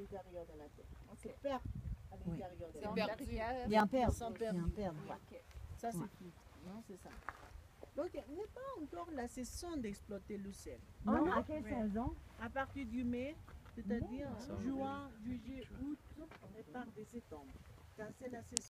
l'intérieur de la terre. C'est perdre à l'intérieur de la terre. perdu. Il y a un perdre. Sans Il y a un perdre. perdre. Ça, c'est tout. Non, c'est ça. Donc, n'est pas encore la saison d'exploiter le sel. Non, à quelle saison? À partir du mai, c'est-à-dire juin, juillet, août, on est part de septembre. Quand c'est la saison.